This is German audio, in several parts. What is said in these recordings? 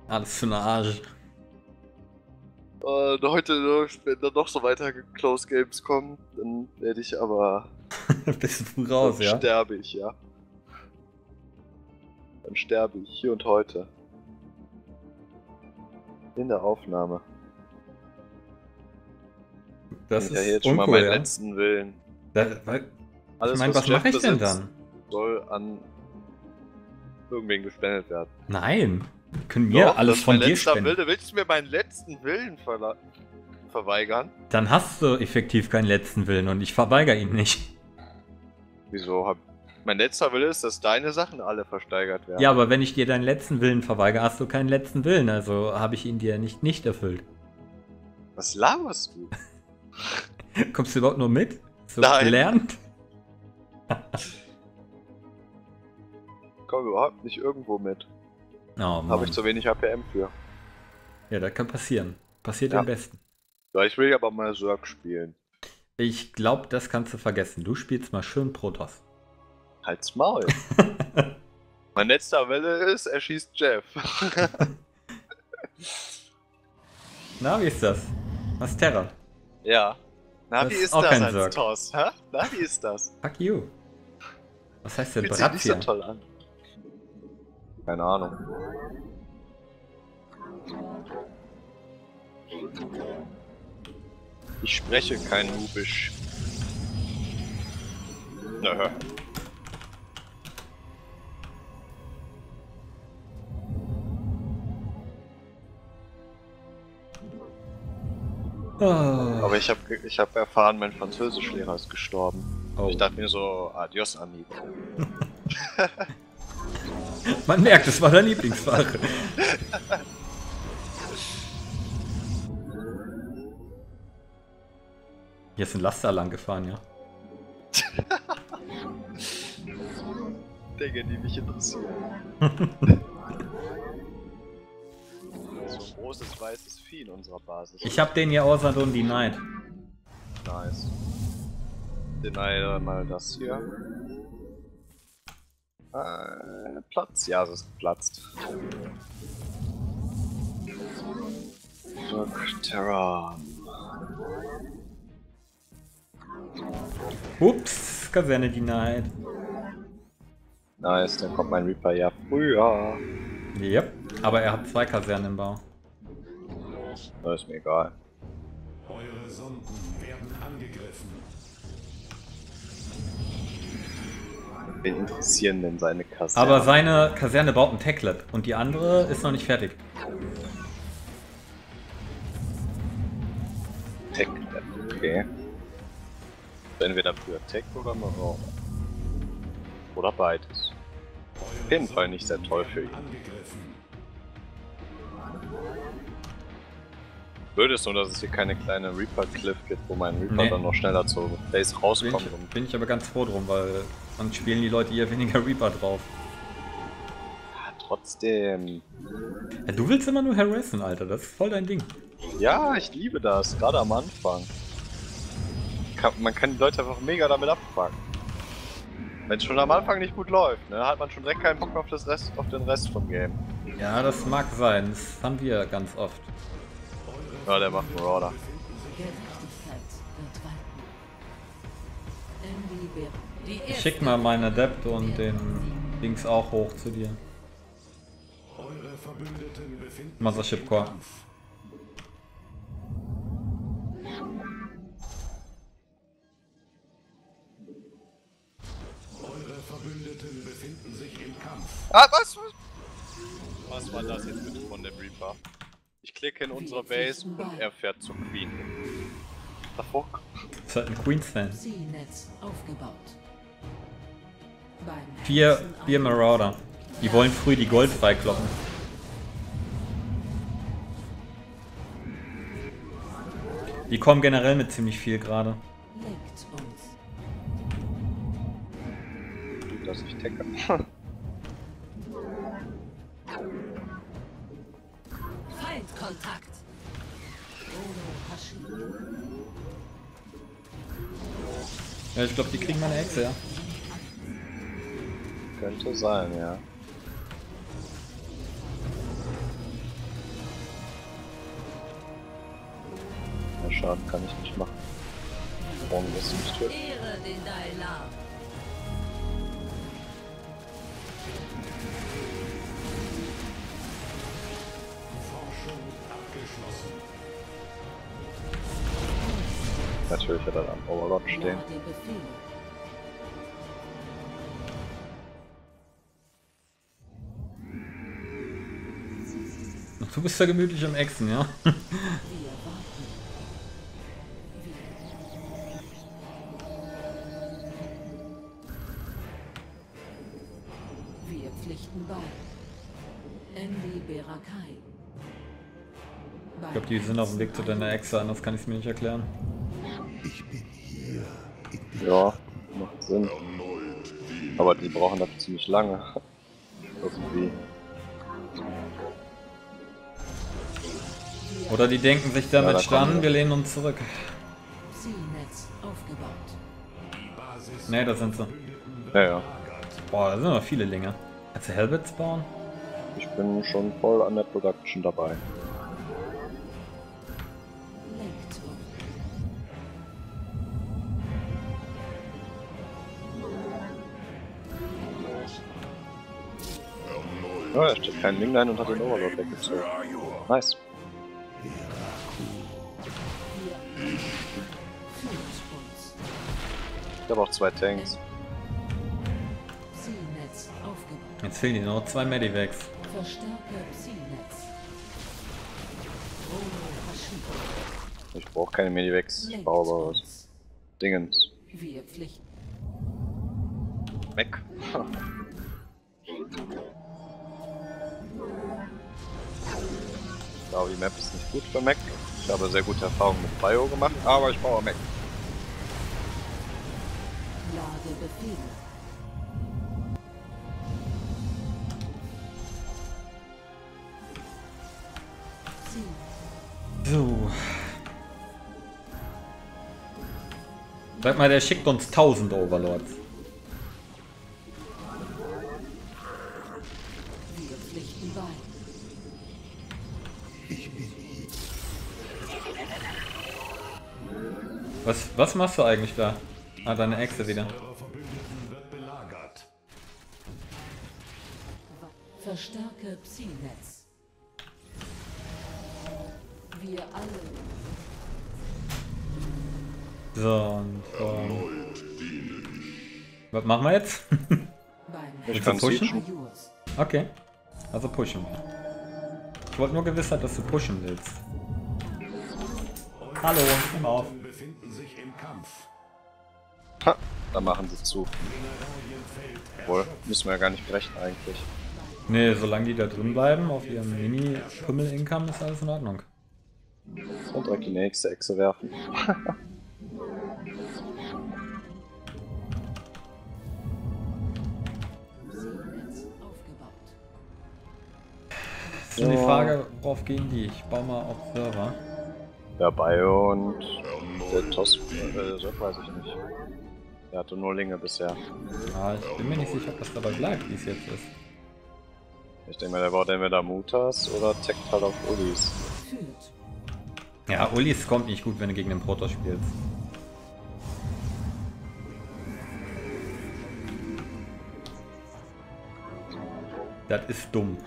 Alles für eine Arsch. Heute, wenn dann noch so weiter Close Games kommen, dann werde ich aber. Bist du früh raus, Dann ja? sterbe ich, ja. Dann sterbe ich hier und heute. In der Aufnahme. Das Ja, ist jetzt schon mal uncool, meinen ja? letzten Willen. Ich meine, was Jeff mache ich denn besitzt, dann? soll an irgendwen gespendet werden. Nein. Wir können mir Doch, alles das ist von mein dir letzter spenden. Wille. Willst du mir meinen letzten Willen verweigern? Dann hast du effektiv keinen letzten Willen und ich verweigere ihn nicht. Wieso? Mein letzter Wille ist, dass deine Sachen alle versteigert werden. Ja, aber wenn ich dir deinen letzten Willen verweigere, hast du keinen letzten Willen. Also habe ich ihn dir nicht erfüllt. Was laberst du? Kommst du überhaupt nur mit? So Nein. gelernt? Ich komme überhaupt nicht irgendwo mit. Oh, Mann. Habe ich zu wenig APM für. Ja, das kann passieren. Passiert Ja. am besten. Ja, ich will aber mal Zerg spielen. Ich glaube, das kannst du vergessen. Du spielst mal schön Protoss. Halt's Maul. Mein letzter Wille ist, er schießt Jeff. Na, wie ist das? Was ist Terra? Ja. Na, Das wie ist ist auch das kein als Zerg. Toss? Hä? Na, wie ist das? Fuck you. Was heißt denn Fühlt sich nicht so Brazia? toll an. Keine Ahnung. Ich spreche kein Nubisch. Nö. Oh. Aber ich hab erfahren, mein Französischlehrer ist gestorben. Oh. Ich dachte mir so, adios, amigo. Man merkt, es war dein Lieblingsfach. Hier ist ein Laster lang gefahren, ja. Dinge, die mich interessieren. So ein großes weißes Vieh in unserer Basis. Ich hab den hier außer und denied. Nice. Deny mal das hier. Platz? Ja, es ist geplatzt. Terra. Ups, Kaserne denied. Nice, dann kommt mein Reaper ja früher. Yep, aber er hat 2 Kasernen im Bau. Das ist mir egal. Eure Sonden werden angegriffen. Wen interessieren denn seine Kasernen? Aber seine Kaserne baut ein Techlet und die andere ist noch nicht fertig. Tech, okay. Entweder früher Tech oder Marauder. Oder beides. Auf jeden Fall nicht sehr toll für ihn. Blöd ist nur, dass es hier keine kleine Reaper-Cliff gibt, wo mein Reaper Nee. dann noch schneller zur Base rauskommt. Bin ich aber ganz froh drum, weil dann spielen die Leute hier weniger Reaper drauf. Trotzdem. Ja, du willst immer nur harassen, Alter, das ist voll dein Ding. Ja, ich liebe das, gerade am Anfang. Man kann die Leute einfach mega damit abfangen. Wenn es schon am Anfang nicht gut läuft, ne, hat man schon direkt keinen Bock mehr auf den Rest vom Game. Ja, das mag sein, das haben wir ganz oft. Ja, der macht Marauder. Gerechtigkeit wird walten. Die Ich schick mal meinen Adept und den Dings auch hoch zu dir. Eure Verbündeten befinden Mothership Core. Eure Verbündeten befinden sich im Kampf. Ah, was? Was war das jetzt bitte von dem Reaper? Ich klicke in unsere Base und er fährt zur Queen. Davor? Das ist halt ein Queens-Fan. Zielnetz aufgebaut. Beim 4 Herzen Marauder. Die wollen früh die Gold freikloppen. Die kommen generell mit ziemlich viel gerade. lenkt uns. Gut, dass ich tecke. Feindkontakt. Ohne Haschen. Ja, ich glaube, die kriegen meine Hexe, ja. Könnte sein, ja. Schaden kann ich nicht machen. Warum ist sie nicht tot? Ehre den Dailar. Forschung abgeschlossen. Natürlich hat er da am Overlord stehen. Nach dem Befehl. Du bist ja gemütlich am Echsen, ja? Wir warten. Wir pflichten bei. Envy Berakai. Ich glaube, die sind auf dem Weg zu deiner Echse, anders kann ich es mir nicht erklären. Ja, macht Sinn. Aber die brauchen dafür ziemlich lange. Irgendwie. Oder die denken sich Ja, damit da kommen dann, wir. wir lehnen uns zurück. Zielnetz aufgebaut. Ne, da sind sie. Ja, ja. Boah, da sind noch viele Linge. Kannst du Hellbits bauen? Ich bin schon voll an der Production dabei. Lenkturm. Ja, da steht kein Wingline und hat den Overlord weggezogen. Nice. Führt uns. Ich habe auch 2 Tanks. Zielnetz aufgebaut. Jetzt fehlen dir noch 2 Medivacs. Verstärke Zielnetz. Rono Hashi. Ich brauche keine Medivacs. Ich baue aber was. uns. Dingens. Wir pflichten. Weg. Ich glaube, die Map ist nicht gut für Mac. Ich habe sehr gute Erfahrungen mit Bio gemacht, aber ich baue Mac. Lage Befehle. Ziel. So. Sag mal, der schickt uns 1000 Overlords. Wir pflichten bei. Was machst du eigentlich da? Ah, deine Echse wieder. Eure Verbündeten wird belagert. Verstärke Zielnetz. Wir alle. So, und was machen wir jetzt? Beim Ich Willst kann du pushen? switchen. Majors. Okay, also pushen wir. Ich wollte nur Gewissheit, dass du pushen willst. Hallo, komm auf. Verbündeten befinden sich im Kampf. Ha, da machen sie zu. Mineralienfeld Obwohl, müssen wir ja gar nicht brechen eigentlich. Nee, solange die da drin bleiben, auf ihrem Mini-Pummel-Income, ist alles in Ordnung. Und direkt die nächste Echse werfen. Zielnetz aufgebaut. Ist schon die Frage, worauf gehen die? Ich baue mal auf Server. Ja, Bio und der Toss, so weiß ich nicht. Der hatte nur Linge bisher. Ja, ich bin mir nicht sicher, ob das dabei bleibt, wie es jetzt ist. Ich denke mal, der baut entweder Mutas oder teckt halt auf Ulis. Führt. Ja, Ulis kommt nicht gut, wenn du gegen den Protoss spielst. Das ist dumm.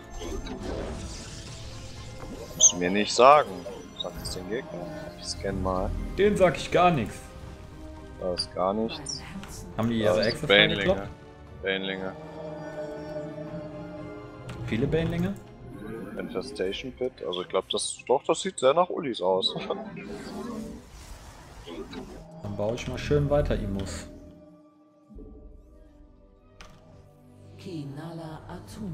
Musst du mir nicht sagen. Sag es den Gegner. Ich scanne mal. Den sag ich gar nichts. Da ist gar nichts. Beim Herzen. Haben die Da ihre ist Echse Banelinge. freigekloppt? Banelinge. Viele Banelinge? Infestation Pit. Also ich glaube, das sieht sehr nach Ulis aus. Dann baue ich mal schön weiter Imus. Kinala Atum.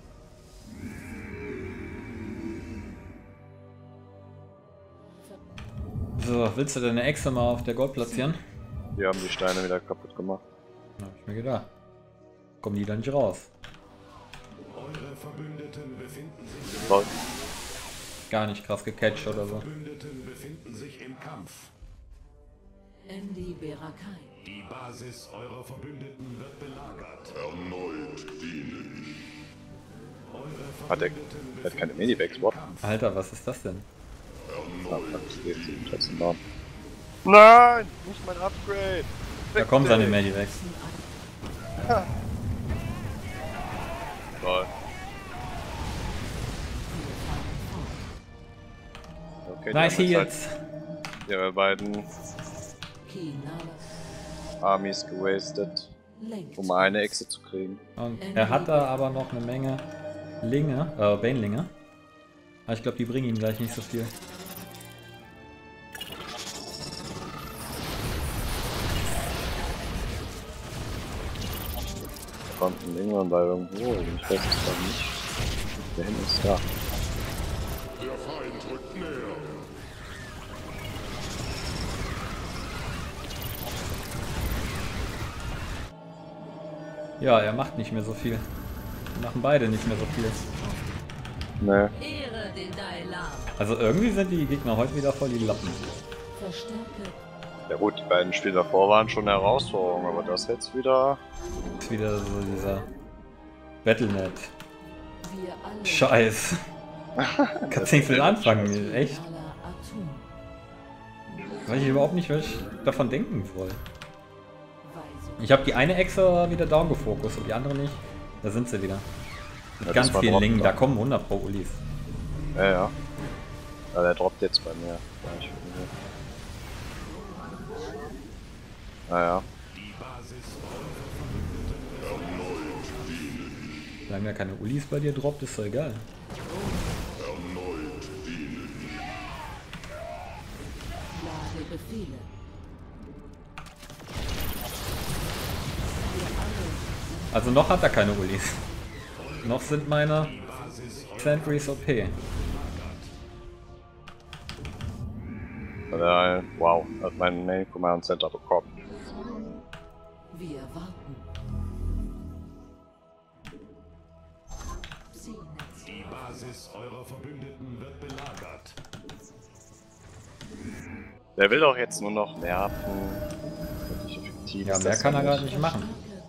So, willst du deine Echse mal auf der Gold platzieren? Die haben die Steine wieder kaputt gemacht. Na, hab ich mir gedacht. Kommen die da nicht raus? Eure Verbündeten befinden sich Lol. Gar nicht krass gecatcht oder so. Verbündeten befinden sich im Kampf. Endi Berakai. Die Basis eurer Verbündeten wird belagert. Eure Hat er Verbündeten hat keine befinden sich Medivacs, im what? Kampf. Alter, was ist das denn? fuck, das geht so trotzdem down. Nein! Nicht mein Upgrade! Da kommen seine Medivacs. Toll. Okay, Nice die haben Heals. ihre beiden Kinala Armies gewastet, lenkt. um eine Echse zu kriegen. Und er hat da aber noch eine Menge Banelinge. Aber ich glaube, die bringen ihm gleich nicht so viel. Da kommt ein irgendwann bei irgendwo, ich weiß es gerade nicht. Der hinten ist da. Der Feind rückt näher. Ja, er macht nicht mehr so viel. Die machen beide nicht mehr so viel. Nee. Ehre den Dailam. Also irgendwie sind die Gegner heute wieder voll die Lappen. Verstärke Ja gut, die beiden Spiele davor waren schon eine Herausforderung, aber das jetzt wieder... Ist wieder so dieser Battlenet. wir alle. Scheiß. Kannst nicht viel anfangen, echt. Kinala Atum. Weiß ich überhaupt nicht, was ich davon denken soll. Weisung. Ich habe die eine Echse wieder down gefokust und die andere nicht. Da sind sie wieder. Mit Ja, ganz das war vielen droppen Lingen, da. da kommen 100 pro Ulis. Ja, ja. Ja, der droppt jetzt bei mir. Naja. Solange da keine Ulis bei dir droppt, ist doch egal. Lage Befehle. Also noch hat er keine Ulis. Noch sind meine Sentries OP. Wow, hat mein Main Command Center bekommen. Wir warten. Psi-Netz. Die Basis eurer Verbündeten wird belagert. Der will doch jetzt nur noch nerven. Wirklich effektiv. Ja, ist mehr das kann er nicht. gerade nicht machen.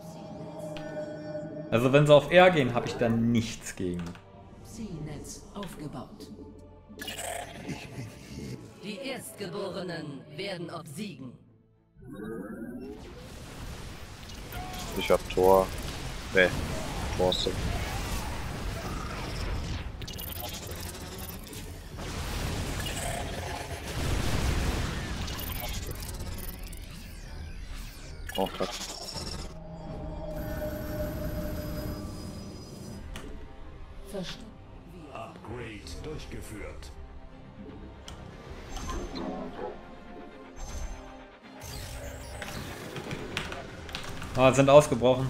Also wenn sie auf R gehen, habe ich da nichts gegen. Psi-Netz aufgebaut. Die Erstgeborenen werden obsiegen. Ich hab Tor. Nee, Chance. Oh, fuck. Verstanden. Upgrade durchgeführt. Ah, sind ausgebrochen.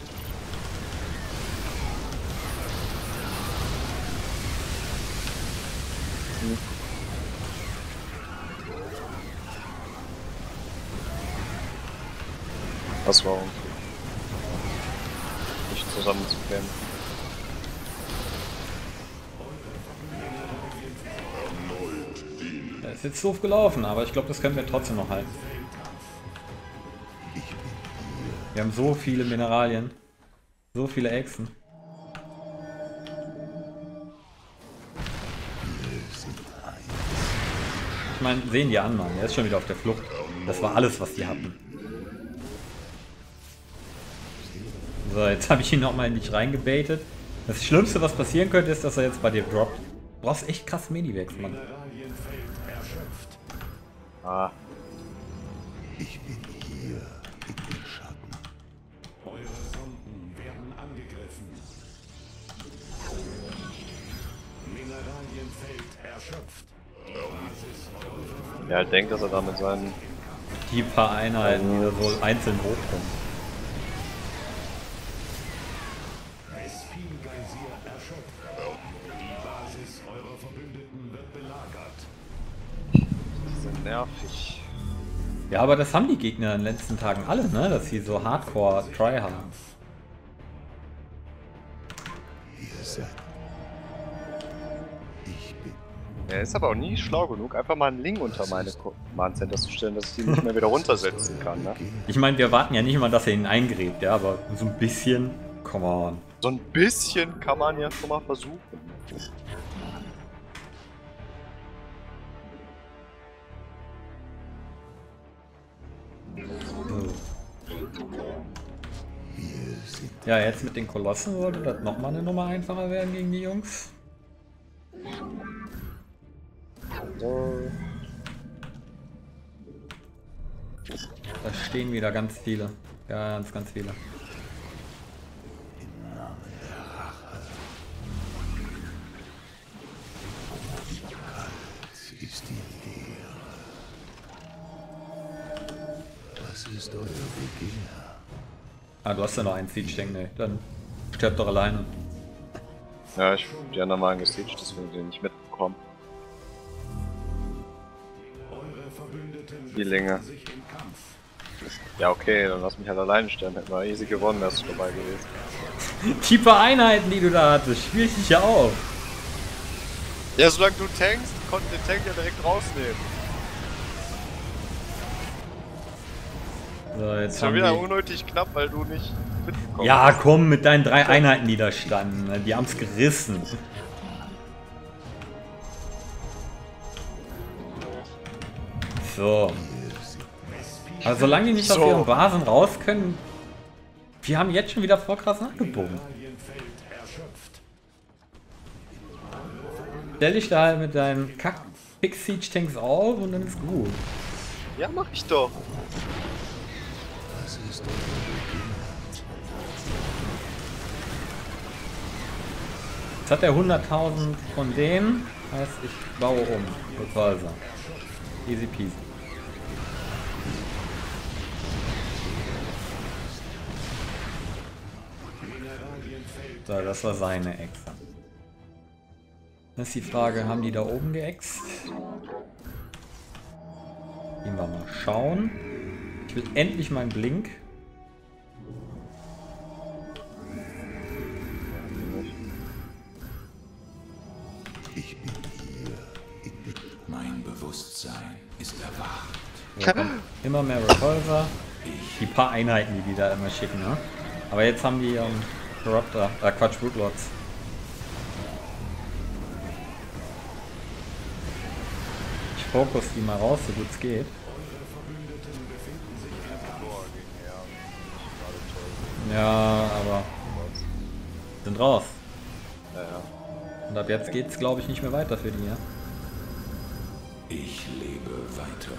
Das war irgendwie. Nicht zusammen zu kämpfen. Der ist jetzt doof gelaufen, aber ich glaube, das können wir trotzdem noch halten. Wir haben so viele Mineralien. So viele Echsen. Ich meine, sehen die an, Mann. Der ist schon wieder auf der Flucht. Das war alles, was die hatten. So, jetzt habe ich ihn nochmal in dich reingebaitet. Das Schlimmste, was passieren könnte, ist, dass er jetzt bei dir droppt. Du brauchst echt krass Medivacs, Mann. Mineralienfeld erschöpft. Ah, Eure Sonden werden angegriffen. Mineralienfeld erschöpft. Die Basis eurer ja, ich denke, dass er da mit seinen. Die paar Einheiten, die da so einzeln hochkommen. Espin-Geysir erschöpft. Die Basis eurer Verbündeten wird belagert. Die sind nervig. Ja, aber das haben die Gegner in den letzten Tagen alle, ne? Dass sie so Hardcore-Try haben. Er ist aber auch nie schlau genug, einfach mal einen Link unter meine Command Center zu stellen, dass ich die nicht mehr wieder runtersetzen kann, ne? Ich meine, wir warten ja nicht mal, dass er ihn eingräbt, ja, aber so ein bisschen, come on. So ein bisschen kann man ja schon mal versuchen. Ja, jetzt mit den Kolossen sollte das nochmal eine Nummer einfacher werden gegen die Jungs. So. Da stehen wieder ganz viele. Ganz viele. Ist die Leere. Was ist euer Begehr? Ah, du hast ja noch einen Siege-Tank, ne? Dann stirb doch alleine. Ja, die anderen waren gesiegt, deswegen den nicht mitbekommen. Eure Verbündeten Die Länge. sich im Kampf. Ja, okay, dann lass mich halt alleine sterben. Hätten wir easy gewonnen, wärst du dabei gewesen. Die paar Einheiten, die du da hattest, spiel dich ja auf. Ja, solange du tankst, konnten den Tank ja direkt rausnehmen. So, jetzt Schon haben wieder die... unnötig knapp, weil du nicht mitbekommen Ja, hast. komm, mit deinen 3 Einheiten, die da standen. Ne? Die haben's gerissen. So. Also solange die nicht aus So. ihren Basen raus können, wir haben jetzt schon wieder voll krass nachgebogen. Erschöpft. Stell dich da halt mit deinen Kack-Pick-Siege-Tanks auf und dann ist gut. Ja, mach ich doch. Was ist euer Jetzt hat er 100.000 von denen, heißt ich baue um. Repulsor. Easy peasy. So, das war seine Echse. Das ist die Frage, haben die da oben geäxt? Gehen wir mal schauen. Ich will endlich meinen Blink. Ich bin hier. Mein Bewusstsein ist erwacht. So, kommt immer mehr Repulsor. Die paar Einheiten, die da immer schicken, ne? Aber jetzt haben die Corruptor, Quatsch, Rootlords. Ich fokus die mal raus, so gut es geht. Ja, aber sind raus. Ja, ja. Und ab jetzt geht's, glaube ich, nicht mehr weiter für die, ja? Ich lebe weiter.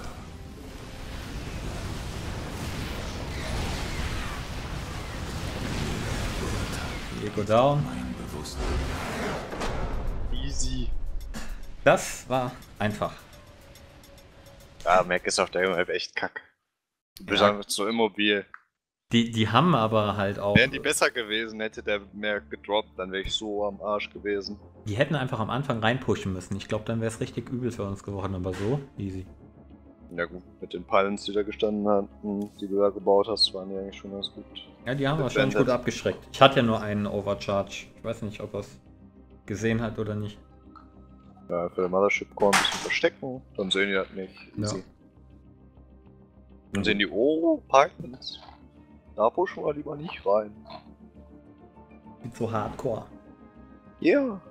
Eco down. Mein Bewusstsein. Easy. Das war einfach. Ja, Mac ist auf der Map echt kack. Du bist Ja. einfach so immobil. Die haben aber halt auch... Wären die besser gewesen, hätte der mehr gedroppt, dann wäre ich so am Arsch gewesen. Die hätten einfach am Anfang reinpushen müssen. Ich glaube, dann wäre es richtig übel für uns geworden, aber so easy. Ja gut, mit den Pylons, die da gestanden hatten, die du da gebaut hast, waren die eigentlich schon ganz gut. Ja, die haben wahrscheinlich gut abgeschreckt. Ich hatte ja nur einen Overcharge. Ich weiß nicht, ob er es gesehen hat oder nicht. Ja, für den Mothership Core ein bisschen verstecken, dann sehen die das nicht. Easy. Ja. Dann sehen die, oh, Pylons. Da pushen wir lieber nicht rein. Sieht so hardcore. Ja. Yeah.